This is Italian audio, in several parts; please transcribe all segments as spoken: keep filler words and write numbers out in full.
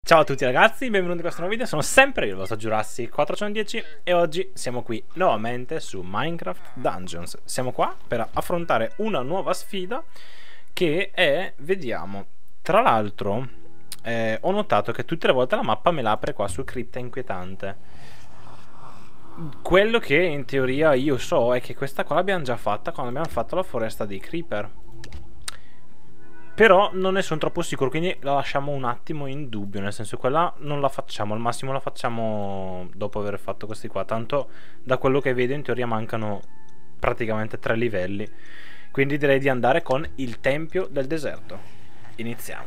Ciao a tutti ragazzi, benvenuti in questo nuovo video, sono sempre io, il vostro Jurassic quattrocentodieci e oggi siamo qui nuovamente su Minecraft Dungeons. Siamo qua per affrontare una nuova sfida che è, vediamo, tra l'altro eh, ho notato che tutte le volte la mappa me l'apre qua su Cripta Inquietante. Quello che in teoria io so è che questa qua l'abbiamo già fatta quando abbiamo fatto la foresta dei Creeper. Però non ne sono troppo sicuro, quindi la lasciamo un attimo in dubbio. Nel senso, quella non la facciamo, al massimo la facciamo dopo aver fatto questi qua. Tanto da quello che vedo in teoria mancano praticamente tre livelli. Quindi direi di andare con il Tempio del Deserto. Iniziamo.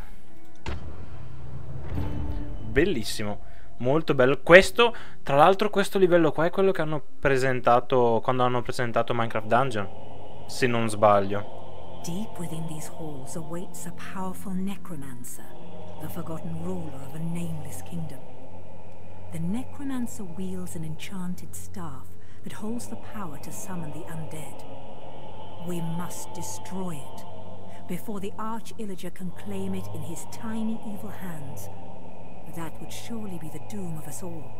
Bellissimo, molto bello. Questo, tra l'altro questo livello qua è quello che hanno presentato quando hanno presentato Minecraft Dungeon, se non sbaglio. Deep within these halls awaits a powerful necromancer, the forgotten ruler of a nameless kingdom. The necromancer wields an enchanted staff that holds the power to summon the undead. We must destroy it before the Arch-Illager can claim it in his tiny evil hands. That would surely be the doom of us all.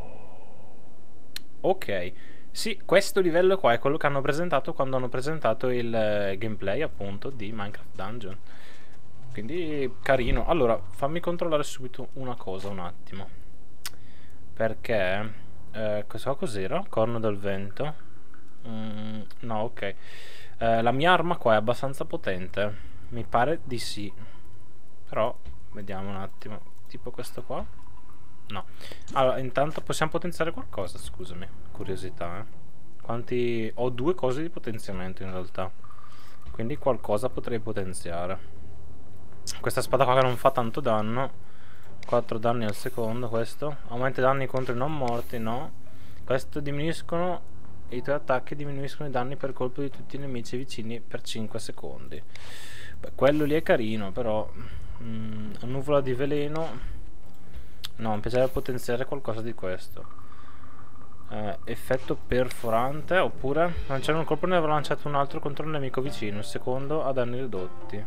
Ok, sì, questo livello qua è quello che hanno presentato quando hanno presentato il eh, gameplay appunto di Minecraft Dungeon. Quindi carino. Allora, fammi controllare subito una cosa un attimo. Perché eh, questo cos'era? Corno del vento? Mm, no, ok. Eh, la mia arma qua è abbastanza potente. Mi pare di sì. Però vediamo un attimo. Tipo questo qua. No. Allora, intanto possiamo potenziare qualcosa, scusami. Curiosità, eh. Quanti... Ho due cose di potenziamento in realtà. Quindi qualcosa potrei potenziare. Questa spada qua che non fa tanto danno. quattro danni al secondo, questo. Aumenta i danni contro i non morti, no. Questo diminuiscono... I tuoi attacchi diminuiscono i danni per colpo di tutti i nemici vicini per cinque secondi. Beh, quello lì è carino, però... Mm, nuvola di veleno... No, mi piacerebbe potenziare qualcosa di questo. Eh, effetto perforante. Oppure lanciare un colpo ne avrà lanciato un altro contro un nemico vicino. Il secondo a danni ridotti.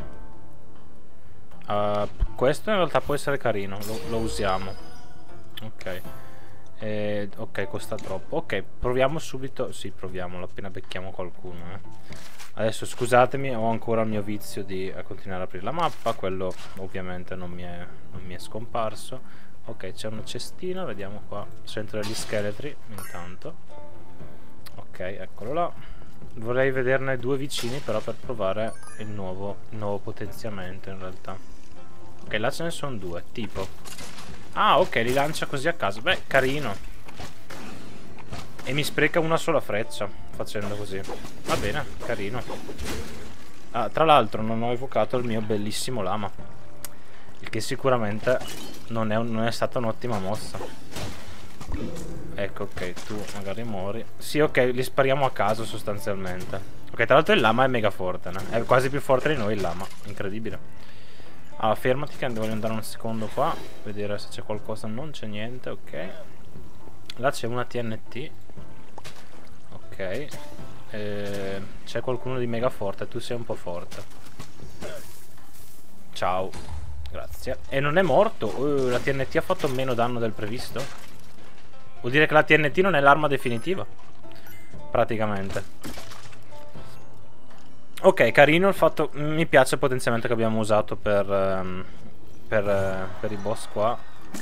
uh, Questo in realtà può essere carino. Lo, lo usiamo. Ok. eh, Ok, costa troppo. Ok, proviamo subito. Sì, proviamolo appena becchiamo qualcuno, eh. Adesso scusatemi, ho ancora il mio vizio di eh, continuare ad aprire la mappa. Quello ovviamente non mi è, non mi è scomparso. Ok, c'è una cestina, vediamo qua. Centro degli scheletri, intanto. Ok, eccolo là. Vorrei vederne due vicini però per provare il nuovo, il nuovo potenziamento in realtà. Ok, là ce ne sono due, tipo. Ah, ok, li lancia così a caso. Beh, carino. E mi spreca una sola freccia facendo così. Va bene, carino. Ah, tra l'altro non ho evocato il mio bellissimo lama. Il che sicuramente non è, non è stata un'ottima mossa. Ecco, ok, tu magari muori. Sì, ok, li spariamo a caso sostanzialmente. Ok, tra l'altro il lama è mega forte, né? È quasi più forte di noi il lama. Incredibile. Allora, fermati che voglio andare un secondo qua. Vedere se c'è qualcosa. Non c'è niente, ok. Là c'è una T N T. Ok. Eh, c'è qualcuno di mega forte. Tu sei un po' forte. Ciao. Grazie. E non è morto. uh, La T N T ha fatto meno danno del previsto. Vuol dire che la T N T non è l'arma definitiva praticamente. Ok, carino il fatto. Mi piace il potenziamento che abbiamo usato per um, per, uh, per i boss qua.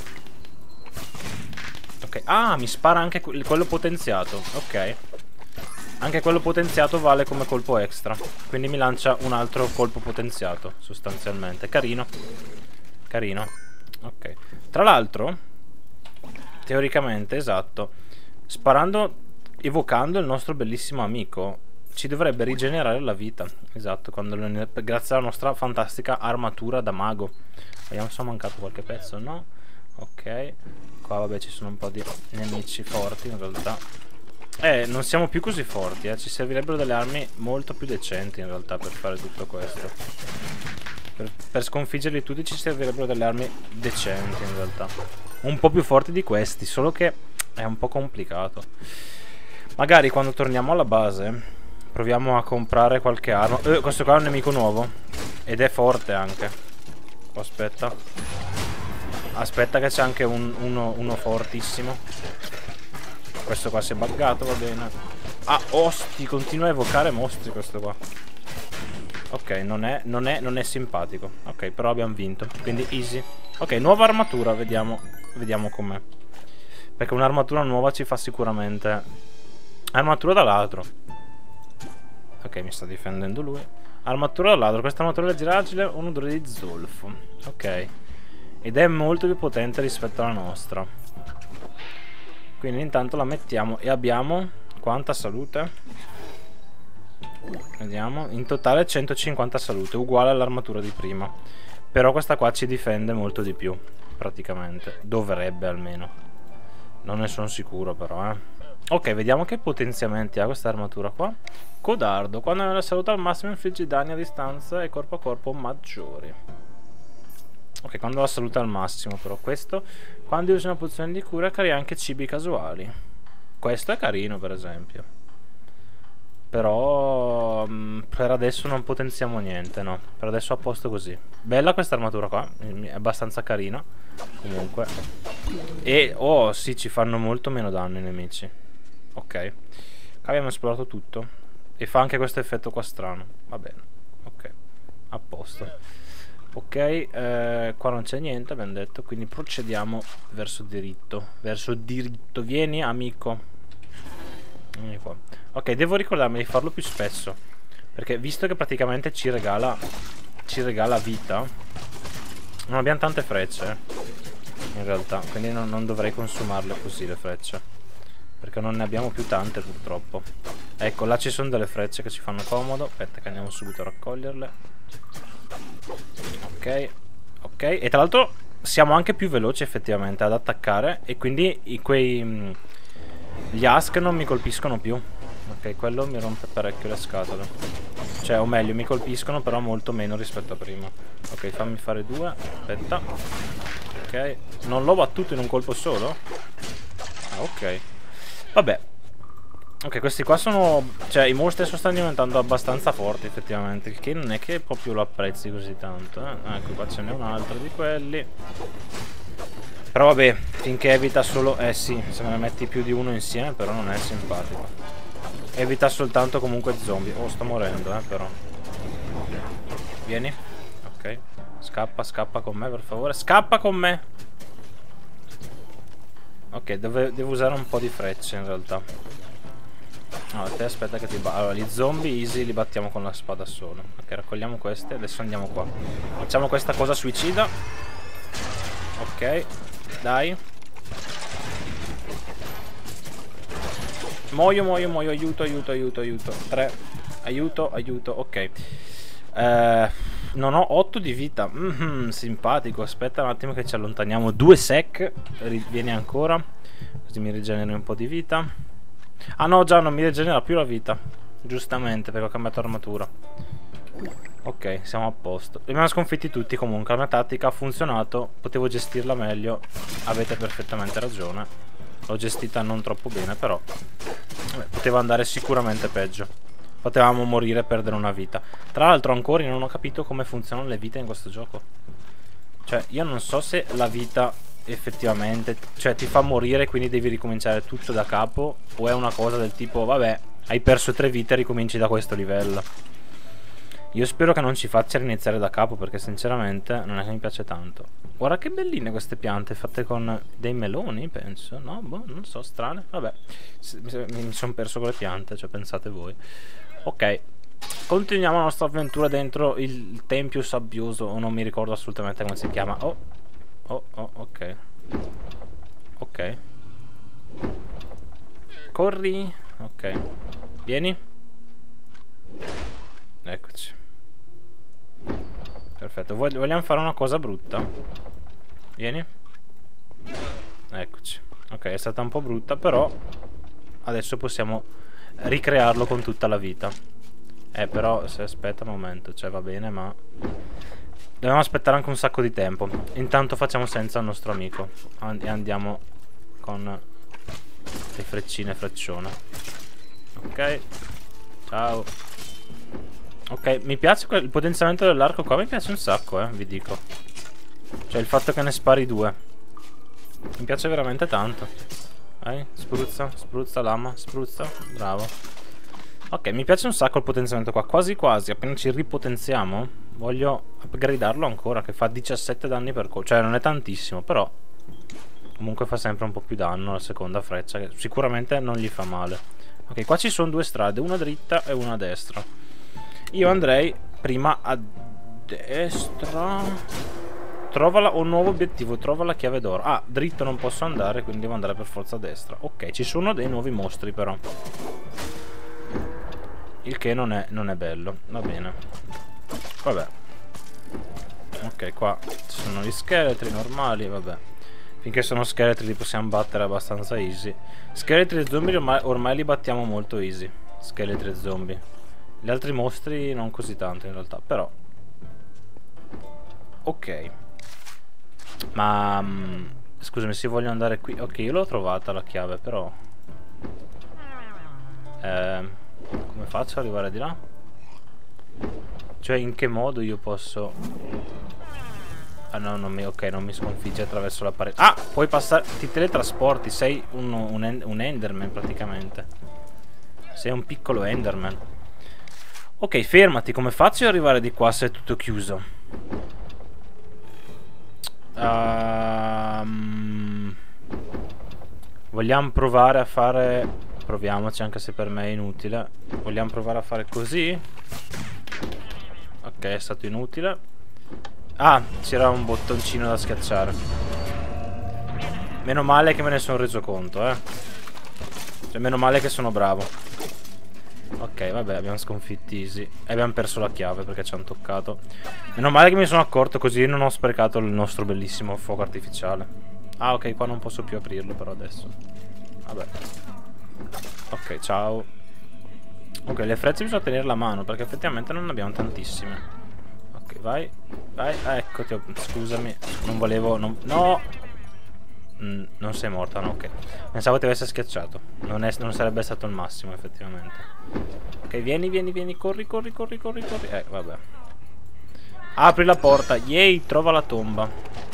Ok. Ah, mi spara anche quello potenziato. Ok. Anche quello potenziato vale come colpo extra. Quindi mi lancia un altro colpo potenziato sostanzialmente. Carino. Carino. Ok. Tra l'altro, teoricamente, esatto, sparando, evocando il nostro bellissimo amico, ci dovrebbe rigenerare la vita. Esatto, quando lo, grazie alla nostra fantastica armatura da mago. Vediamo se ho mancato qualche pezzo. No. Ok. Qua vabbè ci sono un po' di nemici forti in realtà. Eh, non siamo più così forti, eh. Ci servirebbero delle armi molto più decenti in realtà per fare tutto questo. Per, per sconfiggerli tutti ci servirebbero delle armi decenti in realtà. Un po' più forti di questi, solo che è un po' complicato. Magari quando torniamo alla base proviamo a comprare qualche arma. Eh, questo qua è un nemico nuovo. Ed è forte anche. Oh, aspetta. Aspetta che c'è anche un, uno, uno fortissimo. Questo qua si è buggato, va bene. Ah, osti, continua a evocare mostri questo qua. Ok, non è, non è, non è simpatico. Ok, però abbiamo vinto, quindi easy. Ok, nuova armatura, vediamo, vediamo com'è. Perché un'armatura nuova ci fa sicuramente. Armatura da ladro. Ok, mi sta difendendo lui. Armatura da ladro, questa armatura leggera agile, un odore di zolfo. Ok. Ed è molto più potente rispetto alla nostra. Quindi intanto la mettiamo. E abbiamo quanta salute? Vediamo. In totale centocinquanta salute, uguale all'armatura di prima. Però questa qua ci difende molto di più, praticamente. Dovrebbe almeno. Non ne sono sicuro però, eh. Ok, vediamo che potenziamenti ha questa armatura qua. Codardo. Quando la salute al massimo infligge danni a distanza e corpo a corpo maggiori. Ok, quando la salute al massimo però. Questo, quando usi una pozione di cura, crea anche cibi casuali. Questo è carino per esempio. Però mh, per adesso non potenziamo niente, no. Per adesso a posto così. Bella questa armatura qua, è abbastanza carina. Comunque. E, oh sì, ci fanno molto meno danno i nemici. Ok. Abbiamo esplorato tutto. E fa anche questo effetto qua strano. Va bene. Ok. A posto. Ok, eh, qua non c'è niente, abbiamo detto. Quindi procediamo verso diritto. Verso diritto. Vieni, amico. Vieni qua. Ok, devo ricordarmi di farlo più spesso. Perché visto che praticamente ci regala Ci regala vita. Non abbiamo tante frecce in realtà, quindi non, non dovrei consumarle così le frecce, perché non ne abbiamo più tante purtroppo. Ecco, là ci sono delle frecce che ci fanno comodo. Aspetta che andiamo subito a raccoglierle. Ok. Ok, e tra l'altro siamo anche più veloci effettivamente ad attaccare. E quindi i, quei mh, gli husk non mi colpiscono più. Ok, quello mi rompe parecchio le scatole. Cioè, o meglio, mi colpiscono però molto meno rispetto a prima. Ok, fammi fare due. Aspetta. Ok, non l'ho battuto in un colpo solo? Ah, ok. Vabbè. Ok, questi qua sono... Cioè, i mostri adesso stanno diventando abbastanza forti effettivamente, il che non è che proprio lo apprezzi così tanto, eh? Ecco, qua ce n'è un altro di quelli. Però vabbè, finché evita solo... Eh sì, se me ne metti più di uno insieme però non è simpatico. Evita soltanto comunque zombie. Oh, sto morendo, eh, però. Vieni. Ok. Scappa, scappa con me, per favore. Scappa con me. Ok, dove, devo usare un po' di frecce in realtà. No, te aspetta che ti batto. Allora, gli zombie easy li battiamo con la spada solo. Ok, raccogliamo queste. Adesso andiamo qua. Facciamo questa cosa suicida. Ok. Dai. Muoio, muoio, muoio, aiuto, aiuto, aiuto, aiuto. tre. Aiuto, aiuto, ok. Eh, non ho otto di vita. Mm-hmm, simpatico. Aspetta un attimo che ci allontaniamo. due sec. Vieni ancora. Così mi rigeneri un po' di vita. Ah no, già non mi rigenera più la vita. Giustamente, perché ho cambiato armatura. Ok, siamo a posto. Li abbiamo sconfitti tutti comunque. La mia tattica ha funzionato. Potevo gestirla meglio. Avete perfettamente ragione. L'ho gestita non troppo bene, però vabbè, poteva andare sicuramente peggio. Potevamo morire e perdere una vita. Tra l'altro ancora non ho capito come funzionano le vite in questo gioco. Cioè io non so se la vita effettivamente, cioè ti fa morire quindi devi ricominciare tutto da capo, o è una cosa del tipo vabbè, hai perso tre vite e ricominci da questo livello. Io spero che non ci faccia riniziare da capo, perché sinceramente non è che mi piace tanto. Guarda che belline queste piante, fatte con dei meloni, penso. No, boh, non so, strane. Vabbè, mi sono perso con le piante, cioè pensate voi. Ok, continuiamo la nostra avventura dentro il tempio sabbioso, o non mi ricordo assolutamente come si chiama. Oh, oh, oh, ok. Ok. Corri. Ok. Vieni. Eccoci. Perfetto, vogliamo fare una cosa brutta. Vieni. Eccoci. Ok, è stata un po' brutta, però adesso possiamo ricrearlo con tutta la vita. Eh, però se aspetta un momento, cioè va bene, ma dobbiamo aspettare anche un sacco di tempo. Intanto facciamo senza il nostro amico e andiamo con le freccine freccione. Ok. Ciao. Ok, mi piace il potenziamento dell'arco qua, mi piace un sacco, eh, vi dico. Cioè il fatto che ne spari due mi piace veramente tanto. Vai, spruzza, spruzza lama, spruzza. Bravo. Ok, mi piace un sacco il potenziamento qua. Quasi quasi, appena ci ripotenziamo, voglio upgradarlo ancora, che fa diciassette danni per colpo. Cioè non è tantissimo, però comunque fa sempre un po' più danno la seconda freccia, che sicuramente non gli fa male. Ok, qua ci sono due strade, una dritta e una a destra. Io andrei prima a destra. Trova un nuovo obiettivo, trova la chiave d'oro. Ah, dritto non posso andare, quindi devo andare per forza a destra. Ok, ci sono dei nuovi mostri però, il che non è, non è bello. Va bene. Vabbè. Ok, qua ci sono gli scheletri normali, vabbè. Finché sono scheletri li possiamo battere abbastanza easy. Scheletri e zombie ormai, ormai li battiamo molto easy. Scheletri e zombie. Gli altri mostri non così tanto in realtà, però. Ok. Ma um, scusami, se voglio andare qui. Ok, io l'ho trovata la chiave, però eh, come faccio ad arrivare di là? Cioè in che modo io posso... Ah no, non mi... ok, non mi sconfigge attraverso la parete. Ah, puoi passare, ti teletrasporti. Sei un, un, un Enderman praticamente. Sei un piccolo Enderman. Ok, fermati, come faccio ad arrivare di qua se è tutto chiuso? Um, vogliamo provare a fare... Proviamoci, anche se per me è inutile. Vogliamo provare a fare così? Ok, è stato inutile. Ah, c'era un bottoncino da schiacciare. Meno male che me ne sono reso conto, eh. Cioè, meno male che sono bravo. Ok, vabbè, abbiamo sconfitto Easy. E abbiamo perso la chiave perché ci hanno toccato. Meno male che mi sono accorto, così non ho sprecato il nostro bellissimo fuoco artificiale. Ah, ok, qua non posso più aprirlo però adesso. Vabbè. Ok, ciao. Ok, le frecce bisogna tenere la mano perché effettivamente non ne abbiamo tantissime. Ok, vai. Vai, ah, ecco, ti ho... scusami. Non volevo... Non... No! Mm, non sei morta, no, ok. Pensavo ti avesse schiacciato. Non, è... non sarebbe stato il massimo, effettivamente. Ok, vieni, vieni, vieni. Corri, corri, corri, corri, corri. Eh, vabbè. Apri la porta. Yay, trova la tomba.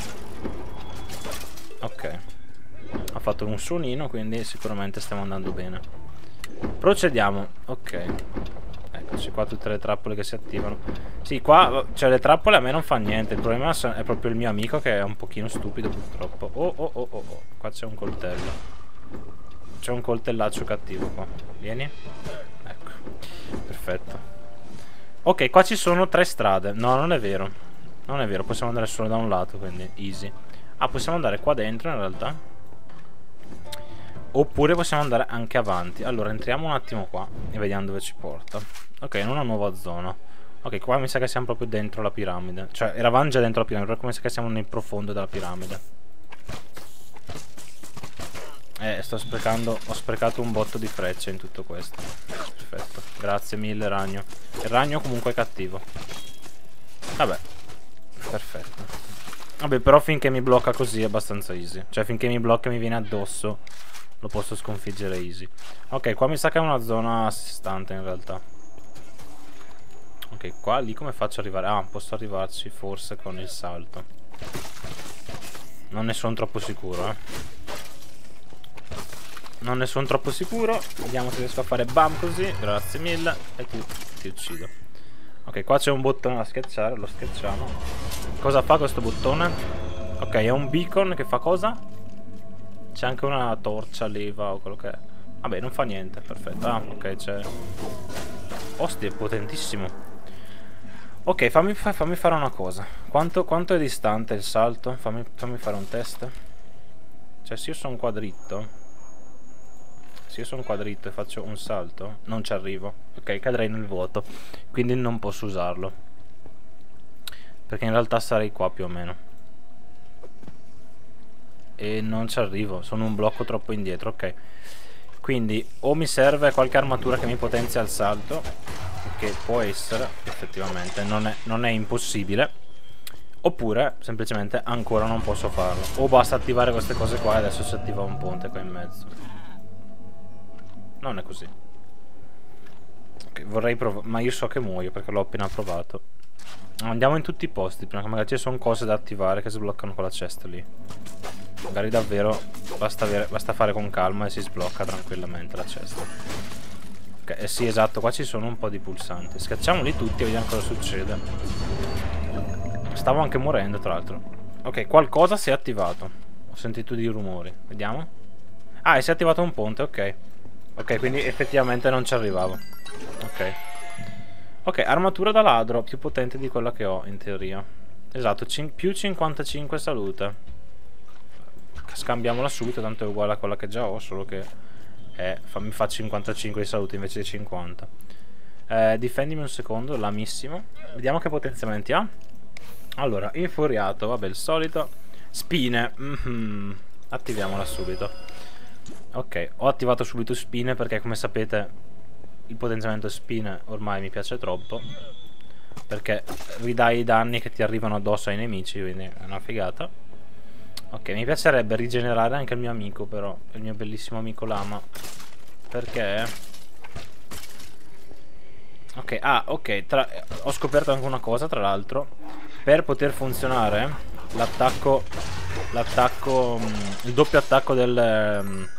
Ok. Ha fatto un suonino, quindi sicuramente stiamo andando bene. Procediamo. Ok. Eccoci qua tutte le trappole che si attivano. Sì, qua, cioè le trappole a me non fa niente. Il problema è proprio il mio amico che è un pochino stupido purtroppo. Oh, oh, oh, oh, oh. Qua c'è un coltello. C'è un coltellaccio cattivo qua. Vieni. Ecco. Perfetto. Ok, qua ci sono tre strade. No, non è vero. Non è vero, possiamo andare solo da un lato, quindi easy. Ah, possiamo andare qua dentro in realtà. Oppure possiamo andare anche avanti. Allora entriamo un attimo qua e vediamo dove ci porta. Ok, in una nuova zona. Ok, qua mi sa che siamo proprio dentro la piramide. Cioè eravamo già dentro la piramide, però mi sa che siamo nel profondo della piramide. Eh, sto sprecando. Ho sprecato un botto di frecce in tutto questo. Perfetto, grazie mille ragno. Il ragno comunque è cattivo. Vabbè. Perfetto. Vabbè, però finché mi blocca così è abbastanza easy. Cioè finché mi blocca e mi viene addosso lo posso sconfiggere easy. Ok, qua mi sa che è una zona a sé stante in realtà. Ok, qua lì come faccio ad arrivare? Ah, posso arrivarci forse con il salto. Non ne sono troppo sicuro, eh. Non ne sono troppo sicuro. Vediamo se riesco a fare bam così. Grazie mille. E tu ti uccido. Ok, qua c'è un bottone da schiacciare. Lo schiacciamo. Cosa fa questo bottone? Ok, è un beacon che fa cosa? C'è anche una torcia leva o quello che è. Vabbè, non fa niente, perfetto. Ah, ok, c'è... Ostia, è potentissimo. Ok, fammi, fammi fare una cosa. Quanto, quanto è distante il salto? Fammi, fammi fare un test. Cioè, se io sono qua dritto... Se io sono qua dritto e faccio un salto, non ci arrivo. Ok, cadrei nel vuoto. Quindi non posso usarlo. Perché in realtà sarei qua più o meno. E non ci arrivo, sono un blocco troppo indietro, ok. Quindi o mi serve qualche armatura che mi potenzia il salto, che può essere, effettivamente, non è, non è impossibile. Oppure semplicemente ancora non posso farlo. O basta attivare queste cose qua e adesso si attiva un ponte qua in mezzo. Non è così. Ok, vorrei provare, ma io so che muoio perché l'ho appena provato. Andiamo in tutti i posti, prima che magari ci sono cose da attivare che sbloccano quella chest lì. Magari davvero basta, avere, basta fare con calma e si sblocca tranquillamente la cesta. Ok, eh sì, esatto, qua ci sono un po' di pulsanti. Schiacciamoli tutti e vediamo cosa succede. Stavo anche morendo, tra l'altro. Ok, qualcosa si è attivato. Ho sentito dei rumori. Vediamo. Ah, e si è attivato un ponte, ok. Ok, quindi effettivamente non ci arrivavo. Ok. Ok, armatura da ladro, più potente di quella che ho, in teoria. Esatto, più cinquantacinque salute. Scambiamola subito, tanto è uguale a quella che già ho, solo che eh, fa, mi fa cinquantacinque di salute invece di cinquanta. eh, Difendimi un secondo, lamissimo. Vediamo che potenziamenti ha. Allora, infuriato, vabbè, il solito. Spine, mm-hmm. Attiviamola subito. Ok, ho attivato subito spine perché, come sapete, il potenziamento spine ormai mi piace troppo, perché ridai i danni che ti arrivano addosso ai nemici, quindi è una figata. Ok, mi piacerebbe rigenerare anche il mio amico, però, il mio bellissimo amico lama. Perché? Ok, ah, ok, tra... ho scoperto anche una cosa, tra l'altro. Per poter funzionare l'attacco, l'attacco, il doppio attacco del...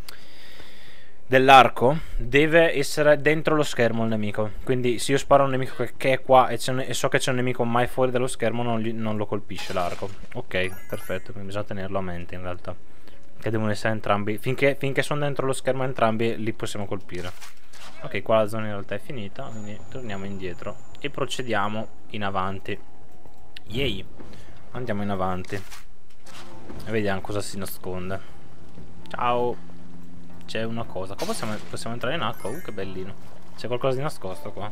dell'arco deve essere dentro lo schermo il nemico. Quindi se io sparo a un nemico che, che è qua e, un, e so che c'è un nemico mai fuori dallo schermo, non, gli, non lo colpisce l'arco. Ok, perfetto, quindi bisogna tenerlo a mente in realtà, che devono essere entrambi. Finché, finché sono dentro lo schermo entrambi li possiamo colpire. Ok, qua la zona in realtà è finita, quindi torniamo indietro e procediamo in avanti. Yay, andiamo in avanti e vediamo cosa si nasconde. Ciao. C'è una cosa. Qua possiamo, possiamo entrare in acqua. Uh, che bellino. C'è qualcosa di nascosto qua.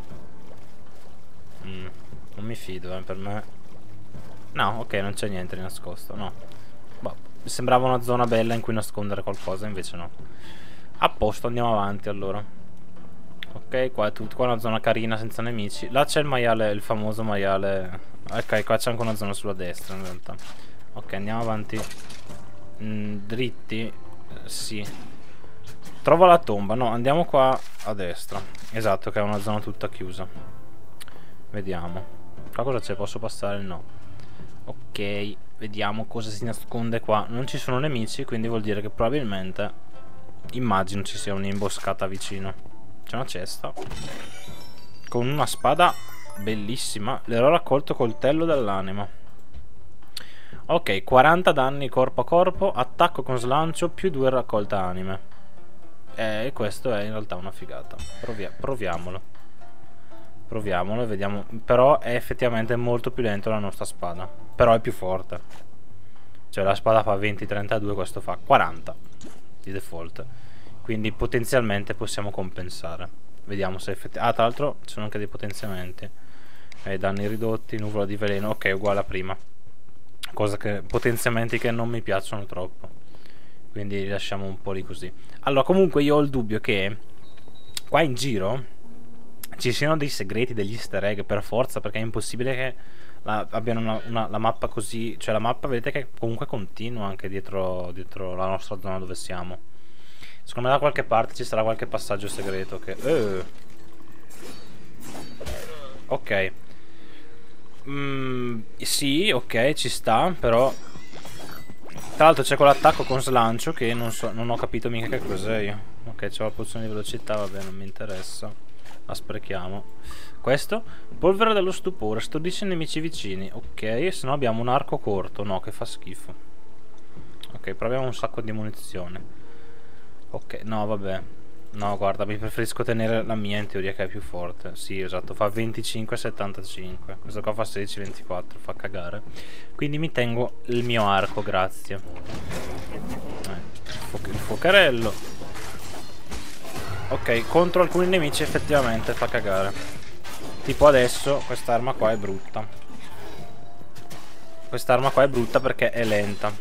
mm, Non mi fido, eh, per me. No, ok, non c'è niente di nascosto. No, boh, sembrava una zona bella in cui nascondere qualcosa, invece no. A posto, andiamo avanti allora. Ok, qua è tutto. Qua è una zona carina senza nemici. Là c'è il maiale, il famoso maiale. Ok, qua c'è anche una zona sulla destra in realtà. Ok, andiamo avanti. mm, Dritti. Sì. Trova la tomba. No, andiamo qua a destra. Esatto, che è una zona tutta chiusa. Vediamo. Qua cosa c'è? Posso passare? No. Ok, vediamo cosa si nasconde qua. Non ci sono nemici, quindi vuol dire che probabilmente, immagino, ci sia un'imboscata vicino. C'è una cesta con una spada bellissima. L'ero raccolto coltello dell'anima. Ok, quaranta danni corpo a corpo, attacco con slancio, più due raccolta anime. E eh, questo è in realtà una figata. Provia proviamolo. Proviamolo e vediamo. Però è effettivamente molto più lento la nostra spada. Però è più forte. Cioè la spada fa venti trentadue, questo fa quaranta di default. Quindi potenzialmente possiamo compensare. Vediamo se effettivamente... Ah, tra l'altro ci sono anche dei potenziamenti. Eh, danni ridotti, nuvola di veleno. Ok, uguale a prima. Cosa che... potenziamenti che non mi piacciono troppo. Quindi li lasciamo un po' lì così. Allora, comunque io ho il dubbio che qua in giro ci siano dei segreti, degli easter egg per forza, perché è impossibile che la, abbiano una, una, la mappa così. Cioè la mappa vedete che comunque continua anche dietro, dietro la nostra zona dove siamo. Secondo me da qualche parte ci sarà qualche passaggio segreto che... Eh. Ok. Mm, sì, ok, ci sta, però... Tra l'altro c'è quell'attacco con slancio che non so, non ho capito mica che cos'è io. Ok, c'ho la pozione di velocità, vabbè, non mi interessa. La sprechiamo. Questo? Polvere dello stupore, stordisce nemici vicini. Ok, se no abbiamo un arco corto. No, che fa schifo. Ok, proviamo un sacco di munizione. Ok, no, vabbè. No, guarda, mi preferisco tenere la mia in teoria che è più forte. Sì, esatto, fa venticinque settantacinque. Questo qua fa sedici ventiquattro, fa cagare. Quindi mi tengo il mio arco, grazie. Eh, il fuocherello. Ok, contro alcuni nemici effettivamente fa cagare. Tipo adesso quest'arma qua è brutta. Quest'arma qua è brutta perché è lenta.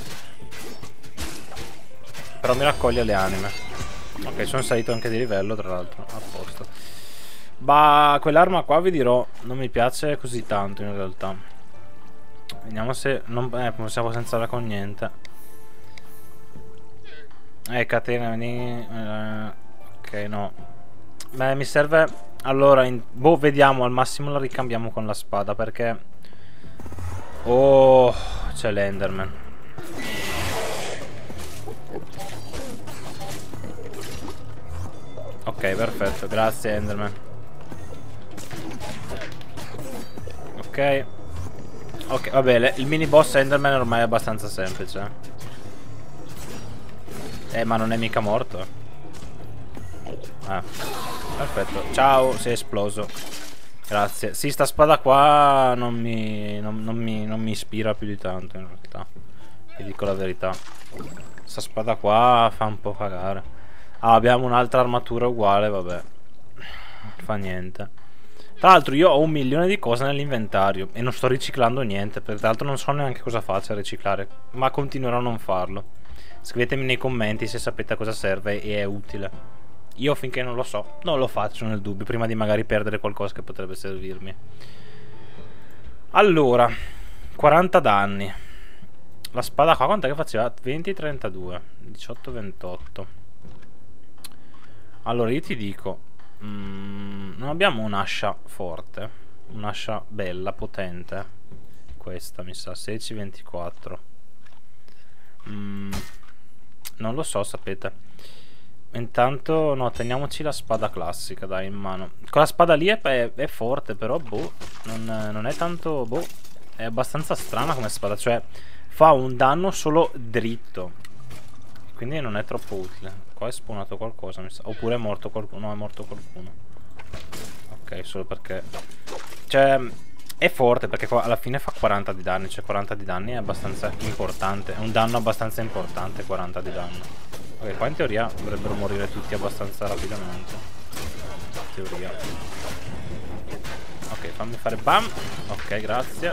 Però mi raccoglie le anime. Ok, sono salito anche di livello tra l'altro. A posto. Ma quell'arma qua vi dirò non mi piace così tanto in realtà. Vediamo se non eh, possiamo pensare con niente. Eh, catena, vieni. Eh, ok, no. Beh, mi serve... Allora, in... boh, vediamo, al massimo la ricambiamo con la spada, perché... Oh, c'è l'Enderman. Ok, perfetto, grazie Enderman. Ok. Ok, vabbè, il mini boss Enderman ormai è abbastanza semplice. Eh, ma non è mica morto. Ah, perfetto. Ciao, sei esploso. Grazie. Sì, sta spada qua non mi, non, non mi, non mi ispira più di tanto in realtà. Vi dico la verità. Sta spada qua fa un po' cagare. Ah, abbiamo un'altra armatura uguale, vabbè. Non fa niente. Tra l'altro io ho un milione di cose nell'inventario e non sto riciclando niente. Per l'altro non so neanche cosa faccia a riciclare, ma continuerò a non farlo. Scrivetemi nei commenti se sapete a cosa serve e è utile. Io finché non lo so, non lo faccio nel dubbio, prima di magari perdere qualcosa che potrebbe servirmi. Allora, quaranta danni. La spada qua quant'è che faceva? venti trentadue, diciotto ventotto. Allora io ti dico, mm, non abbiamo un'ascia forte, un'ascia bella, potente. Questa mi sa, sedici ventiquattro. mm, Non lo so, sapete. Intanto no, teniamoci la spada classica, dai, in mano. Con la spada lì è, è, è forte, però boh, non, non è tanto, boh, è abbastanza strana come spada. Cioè fa un danno solo dritto, quindi non è troppo utile. Qua è spawnato qualcosa, mi sa. Oppure è morto qualcuno. No, è morto qualcuno. Ok, solo perché, cioè, è forte perché qua alla fine fa quaranta di danni. Cioè quaranta di danni è abbastanza importante. È un danno abbastanza importante, quaranta di danno. Ok, qua in teoria dovrebbero morire tutti abbastanza rapidamente. In teoria. Ok, fammi fare bam. Ok, grazie.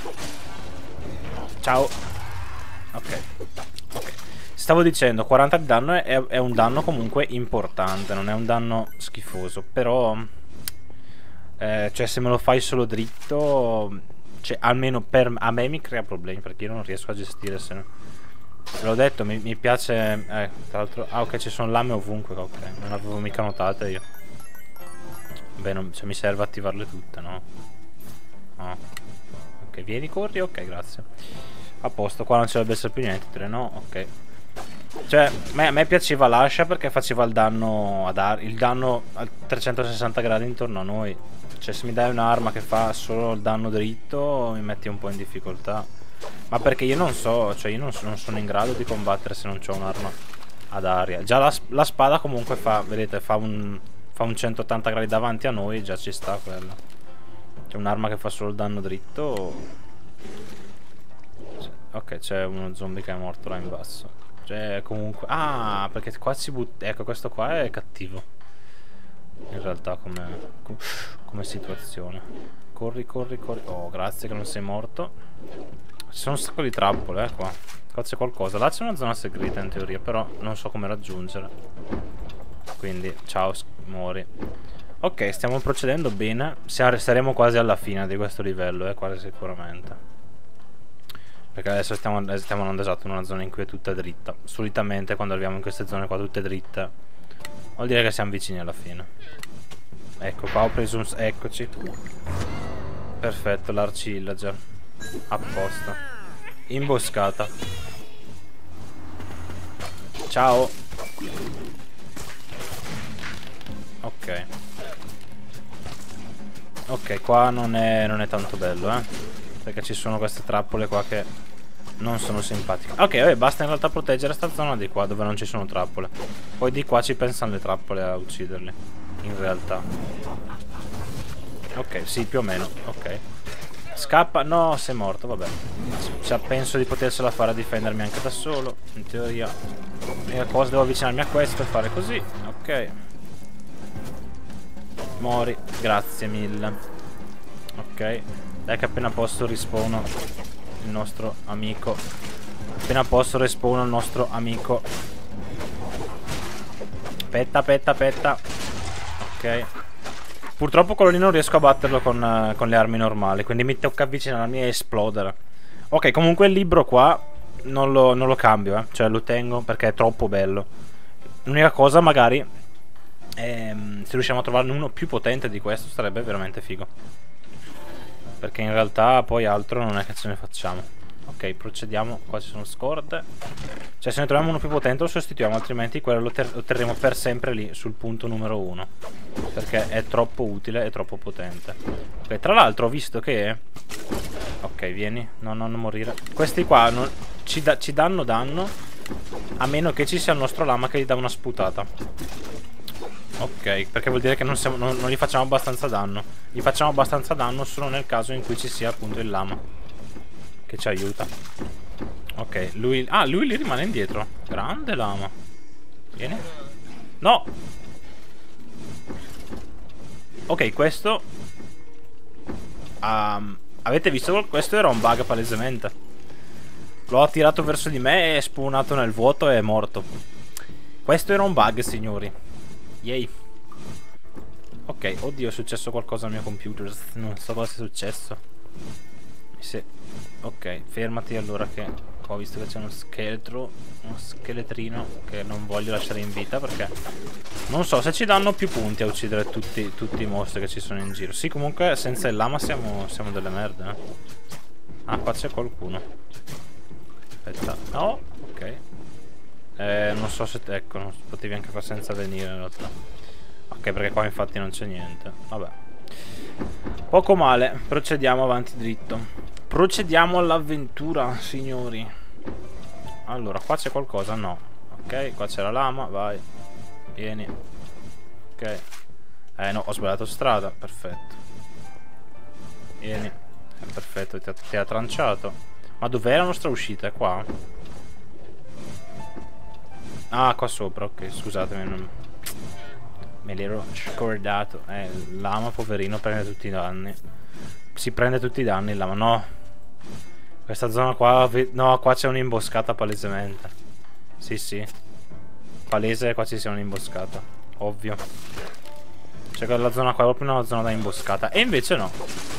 Ciao. Ok. Ok. Stavo dicendo, quaranta di danno è, è un danno comunque importante. Non è un danno schifoso. Però eh, cioè se me lo fai solo dritto, cioè almeno per a me mi crea problemi, perché io non riesco a gestire se no. L'ho detto, mi, mi piace. Eh, tra l'altro. Ah, ok, ci sono lame ovunque. Ok, non avevo mica notate io. Beh, non, cioè, mi serve attivarle tutte, no? No. Ok, vieni, corri. Ok, grazie. A posto, qua non ci dovrebbe essere più niente. Tre, no? Ok. Cioè, a me piaceva l'ascia perché faceva il danno a dar, il danno a trecentosessanta gradi intorno a noi. Cioè, se mi dai un'arma che fa solo il danno dritto, mi metti un po' in difficoltà. Ma perché io non so, cioè io non, so, non sono in grado di combattere se non ho un'arma ad aria. Già la, la spada comunque fa, vedete, fa un, fa un centottanta gradi davanti a noi, già ci sta quella. C'è un'arma che fa solo il danno dritto. Ok, c'è uno zombie che è morto là in basso. Cioè comunque... Ah, perché qua si butta... Ecco, questo qua è cattivo. In realtà come, come situazione. Corri, corri, corri. Oh, grazie che non sei morto. Ci sono un sacco di trappole, eh, qua. Qua c'è qualcosa. Là c'è una zona segreta in teoria, però non so come raggiungere. Quindi, ciao, muori. Ok, stiamo procedendo bene. Saremo quasi alla fine di questo livello, eh, quasi sicuramente. Perché adesso stiamo, stiamo andando esatto in una zona in cui è tutta dritta. Solitamente quando arriviamo in queste zone qua tutte dritte, vuol dire che siamo vicini alla fine. Ecco, qua ho preso un... Eccoci. Perfetto, l'arcillager. Apposta. Imboscata. Ciao. Ok. Ok, qua non è, non è tanto bello, eh. Perché ci sono queste trappole qua che non sono simpatiche. Ok, vabbè, basta in realtà proteggere sta zona di qua dove non ci sono trappole. Poi di qua ci pensano le trappole a ucciderli. In realtà. Ok, sì, più o meno. Ok. Scappa. No, sei morto, vabbè. Cioè, penso di potersela fare a difendermi anche da solo. In teoria. E cosa devo avvicinarmi a questo e fare così. Ok. Mori. Grazie mille. Ok. Dai che appena posso respawno il nostro amico. Appena posso respawno il nostro amico. Petta, petta, petta. Ok. Purtroppo quello lì non riesco a batterlo con, uh, con le armi normali, quindi mi tocca avvicinarmi e esplodere. Ok, comunque il libro qua non lo, non lo cambio, eh. Cioè lo tengo perché è troppo bello. L'unica cosa magari E, se riusciamo a trovarne uno più potente di questo sarebbe veramente figo, perché in realtà poi altro non è che ce ne facciamo. Ok, procediamo. Qua ci sono scorde. Cioè se ne troviamo uno più potente lo sostituiamo, altrimenti quello lo, ter lo terremo per sempre lì sul punto numero uno, perché è troppo utile e troppo potente. Ok, tra l'altro ho visto che... Ok, vieni. No, no, non morire. Questi qua non... ci, da ci danno danno, a meno che ci sia il nostro lama che gli dà una sputata. Ok, perché vuol dire che non, siamo, non, non gli facciamo abbastanza danno. Gli facciamo abbastanza danno solo nel caso in cui ci sia appunto il lama che ci aiuta. Ok, lui... Ah, lui lì rimane indietro. Grande lama. Vieni. No! Ok, questo... Um, avete visto? Questo era un bug palesemente. L'ho attirato verso di me e è spunato nel vuoto e è morto. Questo era un bug, signori. Yay. Ok, oddio, è successo qualcosa al mio computer. Non so cosa sia successo. Sì. Ok, fermati allora che ho visto che c'è uno scheletro, uno scheletrino che non voglio lasciare in vita, perché non so se ci danno più punti a uccidere tutti, tutti i mostri che ci sono in giro. Sì, comunque senza il lama siamo, siamo delle merde, eh. Ah, qua c'è qualcuno. Aspetta, no, ok. Eh, non so se... ecco, non potevi anche far senza venire in realtà. Ok, perché qua infatti non c'è niente. Vabbè. Poco male, procediamo avanti dritto. Procediamo all'avventura, signori. Allora, qua c'è qualcosa? No. Ok, qua c'è la lama, vai. Vieni. Ok. Eh no, ho sbagliato strada, perfetto. Vieni. Eh, perfetto, ti ha, ti ha tranciato. Ma dov'è la nostra uscita? È qua? Ah, qua sopra, ok, scusatemi, non... me l'ero scordato. Eh, il lama, poverino, prende tutti i danni. Si prende tutti i danni il lama, no. Questa zona qua, no, qua c'è un'imboscata palesemente. Sì, sì. Palese, qua ci sia un'imboscata. Ovvio. Cioè quella zona qua è proprio una zona da imboscata. E invece no.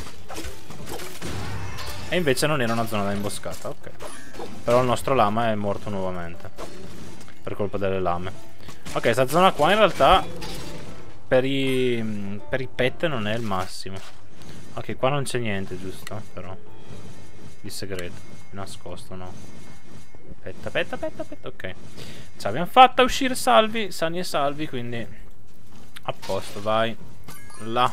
E invece non era una zona da imboscata, ok. Però il nostro lama è morto nuovamente per colpa delle lame. Ok, questa zona qua in realtà per i, per i pet non è il massimo. Ok, qua non c'è niente, giusto? Però di segreto, nascosto, no? Aspetta, aspetta, aspetta, aspetta, ok. Ce l'abbiamo fatta uscire salvi, sani e salvi, quindi a posto, vai. Là.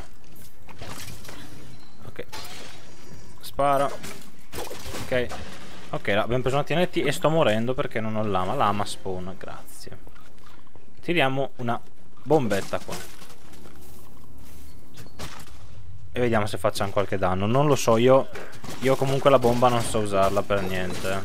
Ok. Spara. Ok. Ok, abbiamo preso una T N T e sto morendo perché non ho lama. Lama spawn, grazie. Tiriamo una bombetta qua e vediamo se facciamo qualche danno. Non lo so, io Io comunque la bomba non so usarla per niente.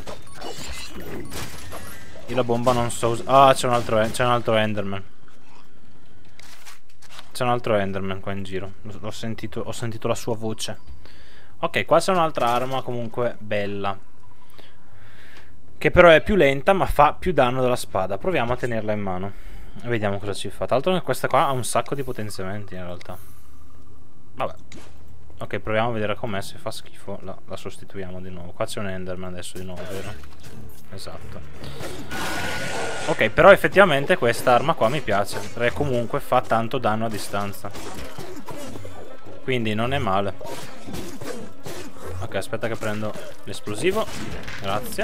Io la bomba non so usarla. Ah, c'è un altro C'è un altro Enderman. C'è un altro Enderman qua in giro. L'ho sentito, ho sentito la sua voce. Ok, qua c'è un'altra arma comunque bella, che però è più lenta ma fa più danno della spada. Proviamo a tenerla in mano e vediamo cosa ci fa. Tra l'altro questa qua ha un sacco di potenziamenti in realtà. Vabbè. Ok, proviamo a vedere com'è. Se fa schifo la, la sostituiamo di nuovo. Qua c'è un Enderman adesso di nuovo, vero? Esatto. Ok, però effettivamente questa arma qua mi piace, perché comunque fa tanto danno a distanza, quindi non è male. Ok, aspetta che prendo l'esplosivo. Grazie.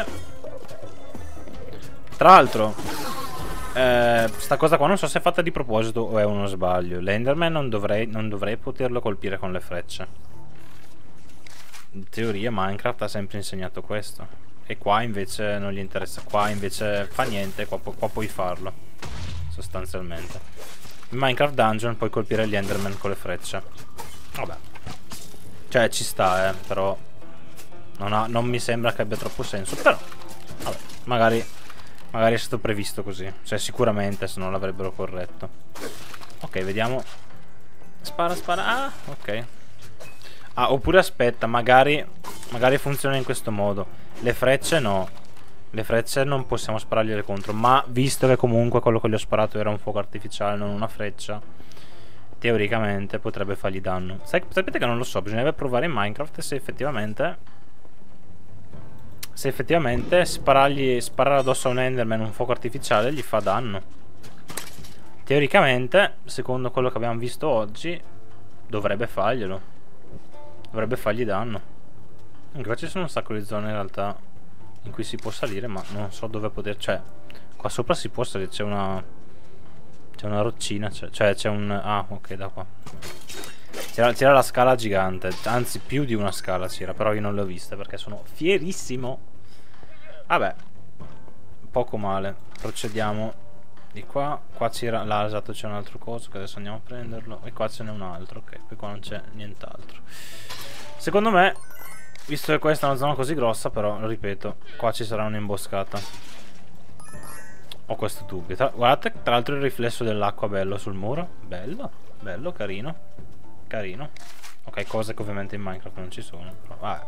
Tra l'altro eh, sta cosa qua non so se è fatta di proposito o è uno sbaglio. L'Enderman non dovrei, non dovrei poterlo colpire con le frecce. In teoria Minecraft ha sempre insegnato questo. E qua invece non gli interessa. Qua invece fa niente. Qua, pu qua puoi farlo sostanzialmente. In Minecraft Dungeon puoi colpire gli Enderman con le frecce. Vabbè. Cioè ci sta, eh. Però non, ha, non mi sembra che abbia troppo senso. Però vabbè, magari Magari è stato previsto così. Cioè sicuramente, se non l'avrebbero corretto. Ok, vediamo. Spara, spara. Ah, ok. Ah, oppure aspetta, magari Magari funziona in questo modo. Le frecce no. Le frecce non possiamo sparargliele contro. Ma visto che comunque quello che gli ho sparato era un fuoco artificiale, non una freccia, teoricamente potrebbe fargli danno. Sai, sapete che non lo so. Bisognerebbe provare in Minecraft se effettivamente Se effettivamente sparargli, sparare addosso a un Enderman un fuoco artificiale gli fa danno. Teoricamente, secondo quello che abbiamo visto oggi, dovrebbe farglielo. Dovrebbe fargli danno. Anche qua ci sono un sacco di zone in realtà in cui si può salire, ma non so dove poter... Cioè, qua sopra si può salire, c'è una... C'è una roccina, cioè c'è un... Ah, ok, da qua. C'era la scala gigante, anzi più di una scala c'era, però io non le ho viste perché sono fierissimo. Vabbè, poco male. Procediamo di qua. Qua c'era, là esatto, c'è un altro coso che adesso andiamo a prenderlo. E qua ce n'è un altro, ok, poi qua non c'è nient'altro. Secondo me, visto che questa è una zona così grossa, però, ripeto, qua ci sarà un'imboscata. Ho questo dubbio. Tra, guardate, tra l'altro il riflesso dell'acqua bello sul muro. Bello, bello, carino. Carino. Ok, cose che ovviamente in Minecraft non ci sono, però vabbè.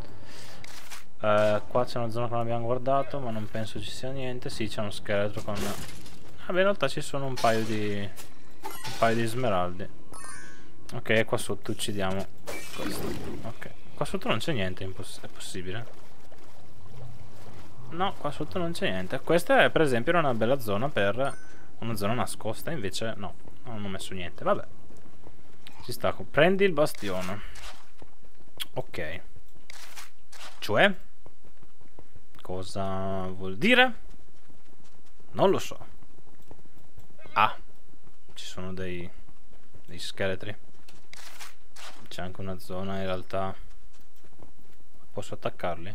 Uh, qua c'è una zona che non abbiamo guardato, ma non penso ci sia niente. Sì, c'è uno scheletro con... Vabbè, in realtà ci sono un paio di... Un paio di smeraldi. Ok, qua sotto uccidiamo questo. Ok, qua sotto non c'è niente, è, è possibile? No, qua sotto non c'è niente. Questa è per esempio una bella zona per una zona nascosta, invece no, non ho messo niente, vabbè. Ci sta, prendi il bastione. Ok. Cioè? Cosa vuol dire? Non lo so. Ah, ci sono dei dei scheletri. C'è anche una zona in realtà. Posso attaccarli?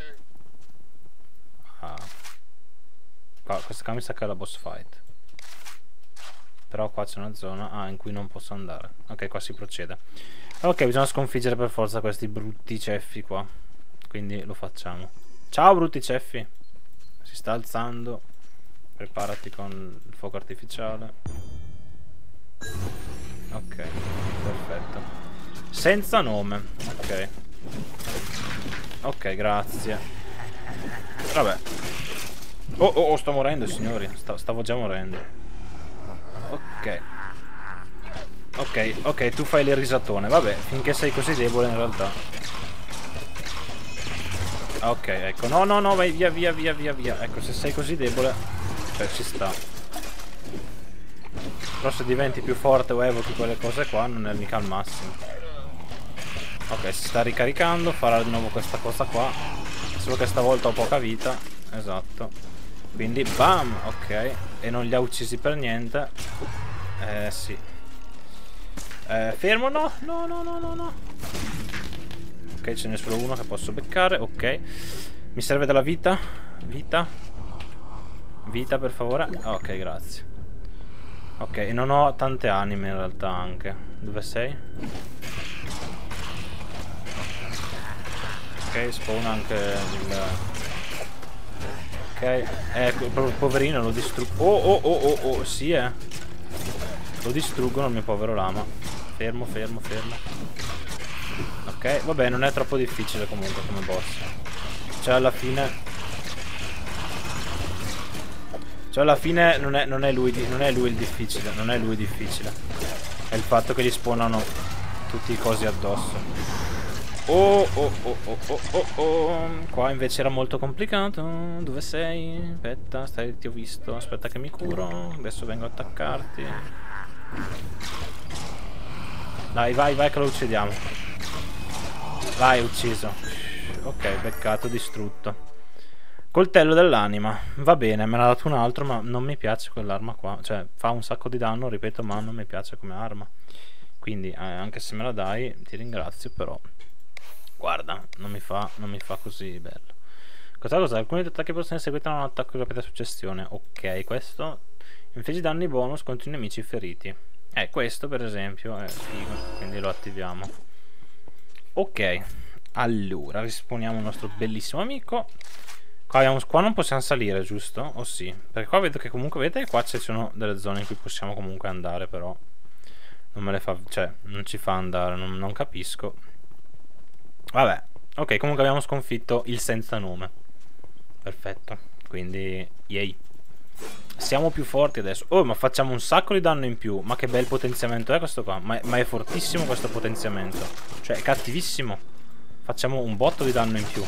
Ah. Qua, questa qua mi sa che è la boss fight. Però qua c'è una zona ah, in cui non posso andare. Ok, qua si procede. Ok, bisogna sconfiggere per forza questi brutti ceffi qua. Quindi lo facciamo. Ciao brutti ceffi. Si sta alzando. Preparati con il fuoco artificiale. Ok, perfetto. Senza nome. Ok. Ok, grazie. Vabbè. Oh, oh, oh, sto morendo, signori. Sta, stavo già morendo. Ok. Ok, ok, tu fai le risatone. Vabbè, finché sei così debole in realtà. Ok, ecco. No, no, no, vai via, via, via, via, via. Ecco, se sei così debole, cioè ci sta. Però se diventi più forte o evochi quelle cose qua, non è mica al massimo. Ok, si sta ricaricando. Farà di nuovo questa cosa qua. Solo che stavolta ho poca vita. Esatto. Quindi bam, ok. E non li ha uccisi per niente. Eh sì. Eh, fermo, no, no, no, no, no, no. Ok, ce n'è solo uno che posso beccare, ok. Mi serve della vita. Vita. Vita per favore. Ok, grazie. Ok, e non ho tante anime in realtà anche. Dove sei? Ok, spawn anche il... Ok, ecco, proprio poverino lo distruggo. Oh, oh, oh, oh, oh, sì eh. Lo distruggono il mio povero lama. Fermo, fermo, fermo. Ok, vabbè, non è troppo difficile comunque come boss. Cioè alla fine... Cioè alla fine non è, non è lui non è lui il difficile, non è lui difficile. È il fatto che gli spawnano tutti i cosi addosso. Oh oh oh oh oh oh oh. Qua invece era molto complicato. Dove sei? Aspetta, stai, ti ho visto. Aspetta che mi curo. Adesso vengo a attaccarti. Dai, vai, vai che lo uccidiamo. Vai, ucciso. Ok, beccato, distrutto. Coltello dell'anima. Va bene, me ne ha dato un altro, ma non mi piace quell'arma qua. Cioè, fa un sacco di danno, ripeto, ma non mi piace come arma. Quindi, eh, anche se me la dai, ti ringrazio, però... Guarda, non mi fa, non mi fa così bello. Cosa cosa? Alcuni attacchi possono essere seguiti da un attacco di rapida successione. Ok, questo... Infligge danni bonus contro i nemici feriti. Eh, questo per esempio è figo, quindi lo attiviamo. Ok, allora, risponiamo il nostro bellissimo amico. Qua, abbiamo, qua non possiamo salire, giusto? O sì? Perché qua vedo che comunque, vedete, qua ci sono delle zone in cui possiamo comunque andare, però non me le fa, cioè, non ci fa andare, non, non capisco. Vabbè, ok, comunque abbiamo sconfitto il senza nome. Perfetto, quindi, yay. Siamo più forti adesso. Oh, ma facciamo un sacco di danno in più. Ma che bel potenziamento è questo qua. Ma è, ma è fortissimo questo potenziamento. Cioè, è cattivissimo. Facciamo un botto di danno in più.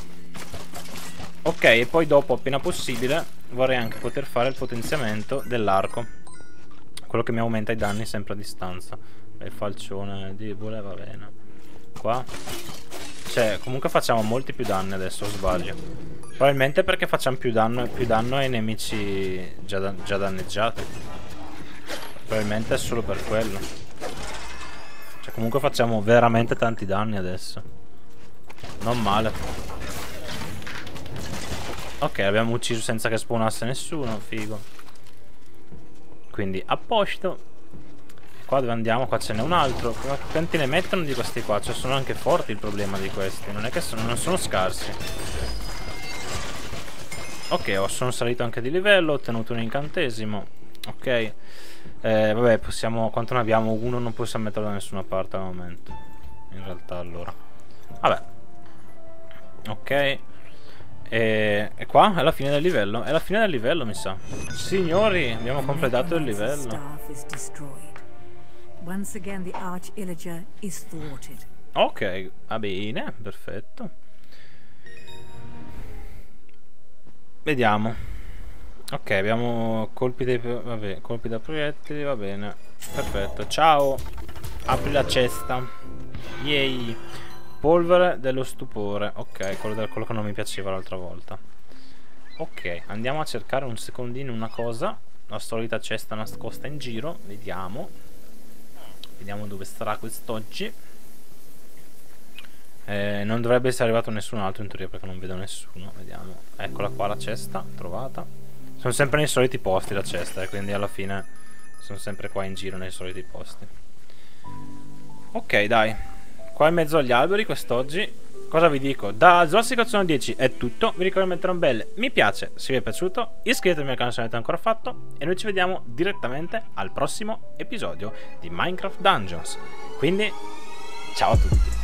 Ok, e poi dopo, appena possibile, vorrei anche poter fare il potenziamento dell'arco. quello che mi aumenta i danni sempre a distanza. Il falcione debole, va bene. Qua, cioè, comunque facciamo molti più danni adesso, o sbaglio? Probabilmente perché facciamo più danno, più danno ai nemici già, da, già danneggiati. Probabilmente è solo per quello. Cioè, comunque facciamo veramente tanti danni adesso. Non male. Ok, l'abbiamo ucciso senza che spawnasse nessuno, figo. Quindi a posto. Qua dove andiamo? Qua ce n'è un altro. Quanti ne mettono di questi qua? Cioè sono anche forti il problema di questi. Non è che sono, non sono scarsi. Ok, ho, sono salito anche di livello. Ho ottenuto un incantesimo. Ok. Eh, vabbè, possiamo... Quanto ne abbiamo? Uno non possiamo metterlo da nessuna parte al momento. In realtà allora. Vabbè. Ok. E, e qua è la fine del livello. È la fine del livello, mi sa. Signori, abbiamo completato il livello. Once again the Arch Illager is thwarted. Ok, va bene, perfetto. Vediamo. Ok, abbiamo colpi dei... Vabbè, colpi da proiettili, va bene. Perfetto, ciao. Apri la cesta. Yay. Polvere dello stupore. Ok, quello, del, quello che non mi piaceva l'altra volta. Ok, andiamo a cercare un secondino una cosa. La solita cesta nascosta in giro. Vediamo. Vediamo dove sarà quest'oggi. eh, Non dovrebbe essere arrivato nessun altro in teoria, perché non vedo nessuno. Vediamo. Eccola qua la cesta, trovata. Sono sempre nei soliti posti la cesta, eh, quindi alla fine sono sempre qua in giro nei soliti posti. Ok, dai. Qua in mezzo agli alberi quest'oggi. Cosa vi dico? Da Zossic otto dieci è tutto. Vi ricordo di mettere un bel mi piace se vi è piaciuto. Iscrivetevi al canale se non l'avete ancora fatto. E noi ci vediamo direttamente al prossimo episodio di Minecraft Dungeons. Quindi, ciao a tutti.